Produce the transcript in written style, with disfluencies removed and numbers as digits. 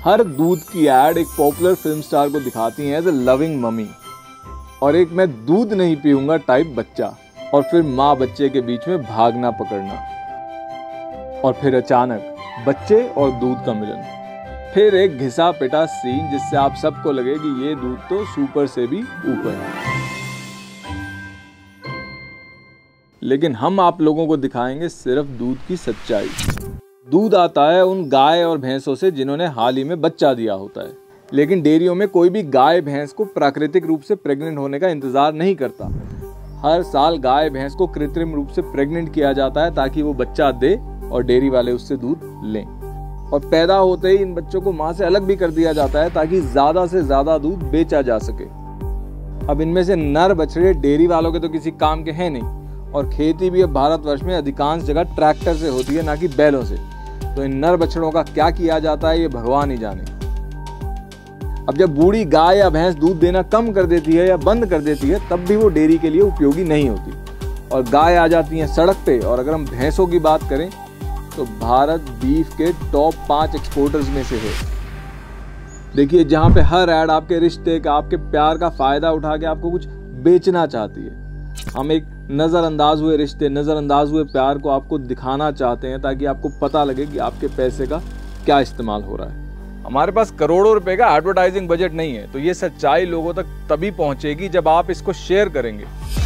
हर दूध की एड एक पॉपुलर फिल्म स्टार को दिखाती है एज ए लविंग मम्मी और एक मैं दूध नहीं पीऊंगा टाइप बच्चा, और फिर माँ बच्चे के बीच में भागना पकड़ना, और फिर अचानक बच्चे और दूध का मिलन, फिर एक घिसा पिटा सीन जिससे आप सबको लगे कि ये दूध तो सुपर से भी ऊपर है। लेकिन हम आप लोगों को दिखाएंगे सिर्फ दूध की सच्चाई। दूध आता है उन गाय और भैंसों से जिन्होंने हाल ही में बच्चा दिया होता है, लेकिन डेयरियों में कोई भी गाय भैंस को प्राकृतिक रूप से प्रेग्नेंट होने का इंतजार नहीं करता। हर साल गाय भैंस को कृत्रिम रूप से प्रेग्नेंट किया जाता है ताकि वो बच्चा दे और डेयरी वाले उससे दूध लें, और पैदा होते ही इन बच्चों को मां से अलग भी कर दिया जाता है ताकि ज्यादा से ज्यादा दूध बेचा जा सके। अब इनमें से नर बछड़े डेयरी वालों के तो किसी काम के हैं नहीं, और खेती भी अब भारतवर्ष में अधिकांश जगह ट्रैक्टर से होती है, ना कि बैलों से। तो इन नर बछड़ों का क्या किया जाता है ये भगवान ही जाने। अब जब बूढ़ी गाय या भैंस दूध देना कम कर देती है या बंद कर देती है तब भी वो डेयरी के लिए उपयोगी नहीं होती, और गाय आ जाती है सड़क पे। और अगर हम भैंसों की बात करें तो भारत बीफ के टॉप 5 एक्सपोर्टर्स में से है। देखिए, जहां पे हर ऐड आपके रिश्ते का, आपके प्यार का फायदा उठा के आपको कुछ बेचना चाहती है, हम एक नजरअंदाज हुए रिश्ते, नजरअंदाज हुए प्यार को आपको दिखाना चाहते हैं ताकि आपको पता लगे कि आपके पैसे का क्या इस्तेमाल हो रहा है। हमारे पास करोड़ों रुपए का एडवर्टाइजिंग बजट नहीं है, तो ये सच्चाई लोगों तक तभी पहुंचेगी जब आप इसको शेयर करेंगे।